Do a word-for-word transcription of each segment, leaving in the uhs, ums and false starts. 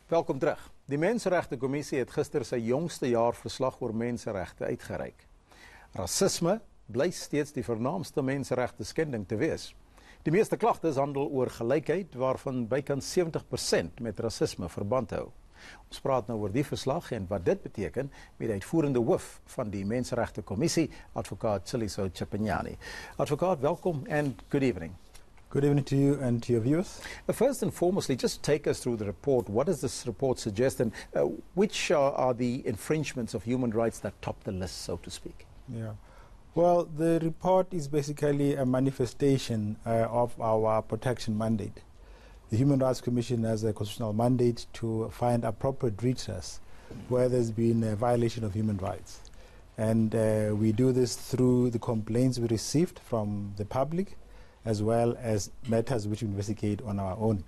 Welkom terug. Die Menseregtekommissie het gister sy jongste jaarverslag oor menseregte uitgereik. Rasisme bly steeds die vernaamste menseregte skending te wees. Die meeste klagtes handel oor gelykheid, waarvan bykans sewentig persent met rasisme verband hou. Ons praat nou oor die verslag en wat dit beteken met die uitvoerende hoof van die Menseregtekommissie, advokaat Siliso Chipinyani. Advokaat, welkom and good evening. Good evening to you and to your viewers. Uh, first and foremostly, just take us through the report. What does this report suggest, and uh, which are, are the infringements of human rights that top the list, so to speak? Yeah. Well, the report is basically a manifestation uh, of our protection mandate. The Human Rights Commission has a constitutional mandate to find appropriate redress where there's been a violation of human rights. And uh, we do this through the complaints we received from the public, as well as matters which we investigate on our own.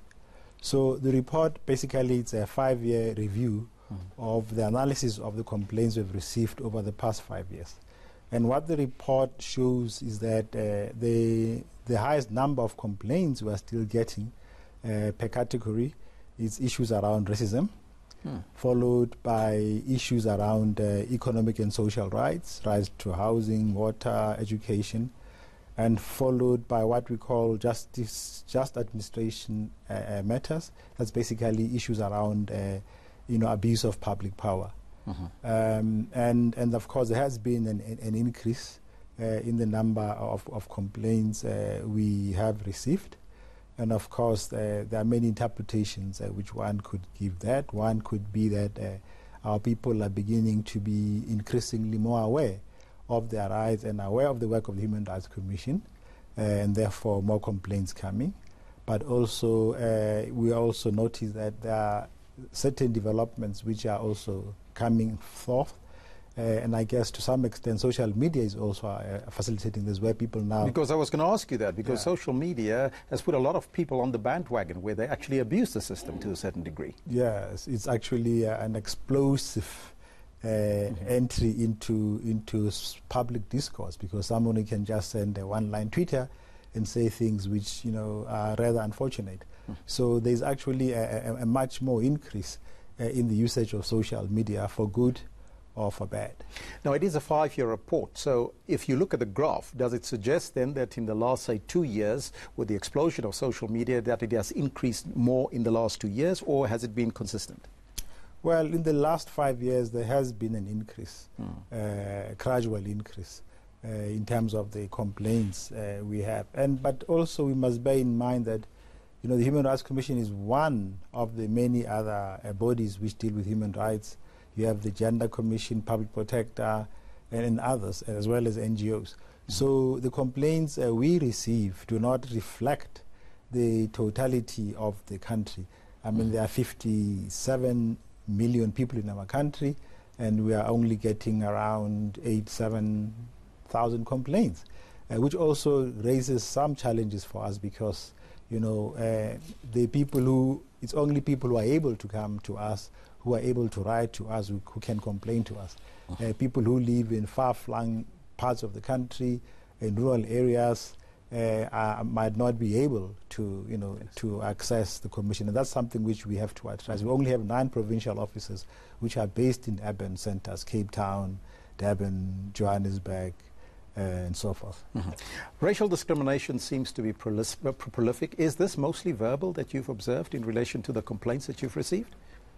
So the report basically it's a five-year review mm. of the analysis of the complaints we've received over the past five years. And what the report shows is that uh, the, the highest number of complaints we are still getting uh, per category is issues around racism, mm. followed by issues around uh, economic and social rights, rights to housing, water, education, and followed by what we call justice, just administration uh, uh, matters. That's basically issues around, uh, you know, abuse of public power. Mm-hmm. um, and and of course there has been an, an increase uh, in the number of, of complaints uh, we have received. And of course uh, there are many interpretations uh, which one could give that. One could be that uh, our people are beginning to be increasingly more aware of their rights and aware of the work of the Human Rights Commission, uh, and therefore more complaints coming. But also, uh, we also notice that there are certain developments which are also coming forth, uh, and I guess to some extent social media is also uh, facilitating this, where people now... Because I was going to ask you that, because yeah. social media has put a lot of people on the bandwagon where they actually abuse the system to a certain degree. Yes, it's actually uh, an explosive Uh, mm-hmm. entry into into public discourse, because someone can just send a one-line Twitter and say things which you know are rather unfortunate. Mm-hmm. So there's actually a, a, a much more increase uh, in the usage of social media for good or for bad. Now, it is a five-year report, so if you look at the graph, does it suggest then that in the last, say, two years, with the explosion of social media, that it has increased more in the last two years, or has it been consistent? Well, in the last five years, there has been an increase, mm. uh, gradual increase uh, in terms of the complaints uh, we have. And but also we must bear in mind that, you know, the Human Rights Commission is one of the many other uh, bodies which deal with human rights. You have the Gender Commission, Public Protector, and, and others, as well as N G Os. Mm. So the complaints uh, we receive do not reflect the totality of the country. I mean, mm. there are fifty-seven million people in our country, and we are only getting around eight, seven thousand complaints, uh, which also raises some challenges for us, because you know uh, the people who it's only people who are able to come to us, who are able to write to us, who, who can complain to us. Uh-huh. Uh, people who live in far-flung parts of the country, in rural areas, Uh, uh, might not be able to, you know, yes. to access the commission, and that's something which we have to address. Mm-hmm. We only have nine provincial offices which are based in urban centres: Cape Town, Durban, Johannesburg, uh, and so forth. Mm-hmm. Racial discrimination seems to be prolis- uh, prolific. Is this mostly verbal that you've observed in relation to the complaints that you've received?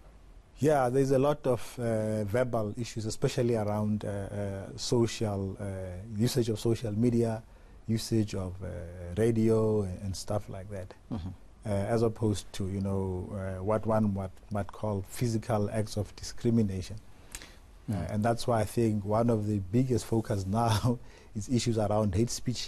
Yeah, there's a lot of uh, verbal issues, especially around uh, uh, social uh, usage of social media, usage of uh, radio and, and stuff like that, mm-hmm. uh, as opposed to you know uh, what one might, might call physical acts of discrimination. Mm. Uh, and that's why I think one of the biggest focus now is issues around hate speech.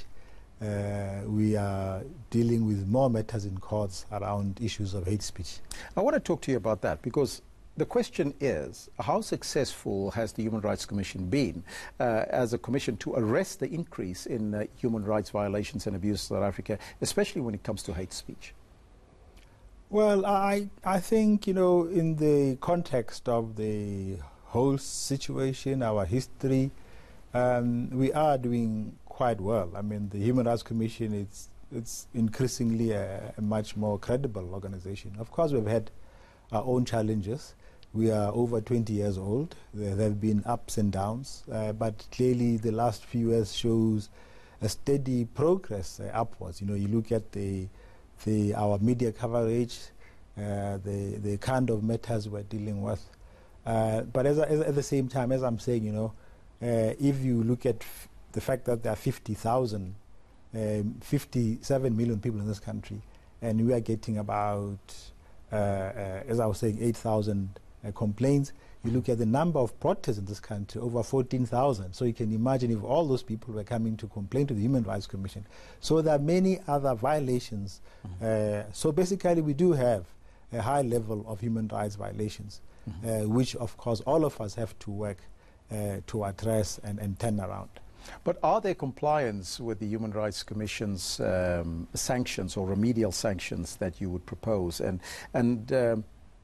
Uh, we are dealing with more matters in courts around issues of hate speech. I want to talk to you about that, because the question is, how successful has the Human Rights Commission been uh, as a commission to arrest the increase in uh, human rights violations and abuse in South Africa, especially when it comes to hate speech? Well, I, I think, you know, in the context of the whole situation, our history, um, we are doing quite well. I mean, the Human Rights Commission, it's, it's increasingly a, a much more credible organization. Of course, we've had our own challenges. We are over twenty years old. There have been ups and downs, uh, but clearly the last few years shows a steady progress uh, upwards. You know, you look at the, the our media coverage, uh, the the kind of matters we're dealing with. Uh, but as, as, at the same time, as I'm saying, you know, uh, if you look at f the fact that there are fifty thousand, um, fifty-seven million people in this country, and we are getting about, uh, uh, as I was saying, eight thousand uh, complaints. You look at the number of protests in this country, over fourteen thousand. So you can imagine if all those people were coming to complain to the Human Rights Commission. So there are many other violations. Mm-hmm. uh, so basically we do have a high level of human rights violations, mm-hmm. uh, which of course all of us have to work uh, to address and, and turn around. But are there compliance with the Human Rights Commission's um, sanctions or remedial sanctions that you would propose? And, and um,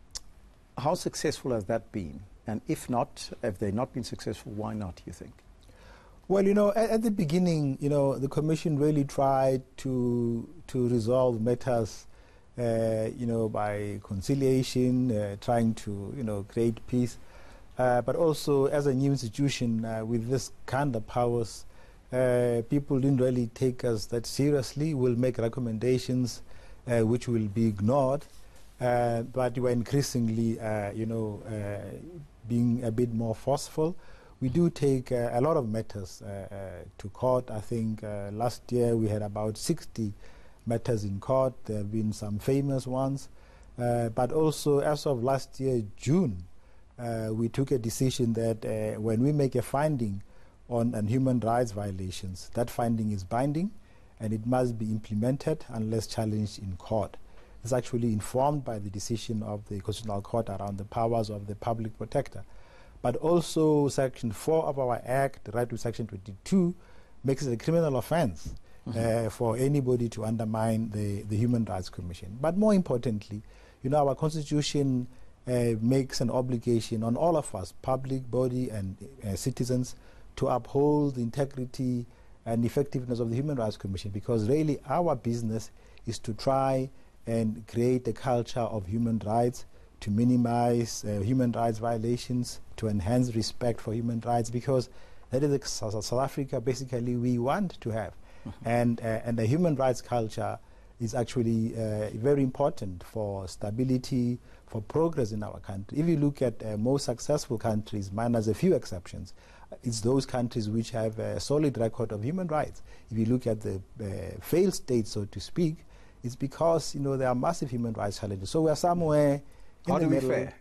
how successful has that been? And if not, if they've not been successful, why not, you think? Well, you know, at, at the beginning, you know, the Commission really tried to, to resolve matters, uh, you know, by conciliation, uh, trying to, you know, create peace. Uh, but also, as a new institution uh, with this kind of powers, uh, people didn't really take us that seriously. We'll make recommendations uh, which will be ignored. Uh, but we're increasingly, uh, you know, uh, being a bit more forceful. We do take uh, a lot of matters uh, uh, to court. I think uh, last year we had about sixty matters in court. There have been some famous ones. Uh, but also, as of last year, June, uh, we took a decision that uh, when we make a finding on, on human rights violations, that finding is binding and it must be implemented unless challenged in court. It's actually informed by the decision of the Constitutional Court around the powers of the public protector. But also Section four of our Act, right to Section twenty-two, makes it a criminal offense mm-hmm. uh, for anybody to undermine the, the Human Rights Commission. But more importantly, you know, our Constitution uh, makes an obligation on all of us, public body and uh, citizens, to uphold the integrity and effectiveness of the Human Rights Commission, because really our business is to try and create a culture of human rights, to minimize uh, human rights violations, to enhance respect for human rights, because that is the South Africa basically we want to have. Mm-hmm. And, uh, and the human rights culture is actually uh, very important for stability, for progress in our country. If you look at uh, most successful countries, minus a few exceptions, it's those countries which have a solid record of human rights. If you look at the uh, failed states, so to speak, it's because, you know, there are massive human rights challenges. So we are somewhere in How the do we middle. fare?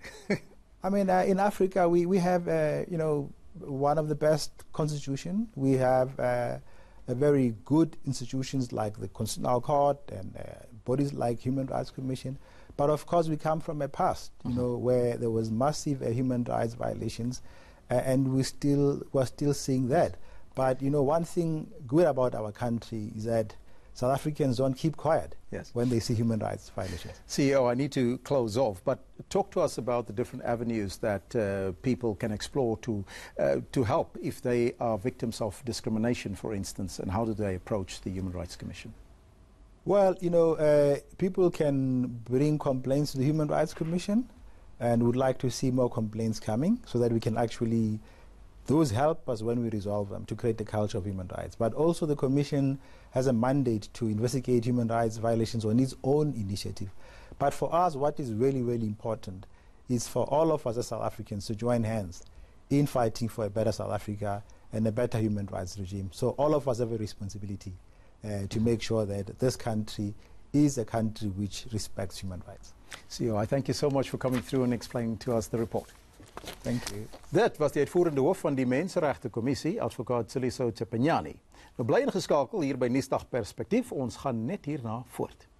I mean, uh, in Africa, we, we have, uh, you know, one of the best constitutions. We have uh, a very good institutions like the Constitutional Court and uh, bodies like Human Rights Commission. But of course, we come from a past, you mm-hmm. know, where there was massive uh, human rights violations, uh, and we still we're still seeing that. But you know, one thing good about our country is that South Africans don't keep quiet yes. when they see human rights violations. C E O, I need to close off, but talk to us about the different avenues that uh, people can explore to, uh, to help if they are victims of discrimination, for instance, and how do they approach the Human Rights Commission? Well, you know, uh, people can bring complaints to the Human Rights Commission, and would like to see more complaints coming so that we can actually, those help us when we resolve them to create a culture of human rights. But also the Commission has a mandate to investigate human rights violations on its own initiative. But for us, what is really, really important is for all of us as South Africans to join hands in fighting for a better South Africa and a better human rights regime. So all of us have a responsibility uh, to make sure that this country is a country which respects human rights. C E O, I thank you so much for coming through and explaining to us the report. Thank you. Dit was die uitvoerende hoof van die Menseregte Kommissie, advokaat Siliso Tsepanyani. Nou bly ingeskakel hier by Nuusdag Perspektief. Ons gaan net hierna voort.